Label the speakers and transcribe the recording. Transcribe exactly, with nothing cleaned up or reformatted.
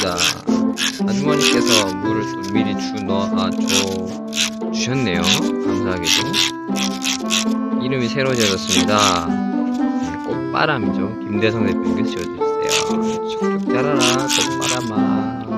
Speaker 1: 감사합니다. 아주머니께서 물을 또 미리 주 넣어 아, 줘 주셨네요. 감사하게도. 이름이 새로 지어졌습니다. 네, 꽃바람이죠. 김대성 대표님께서 지어주세요. 쭉쭉 자라라 꽃바람아.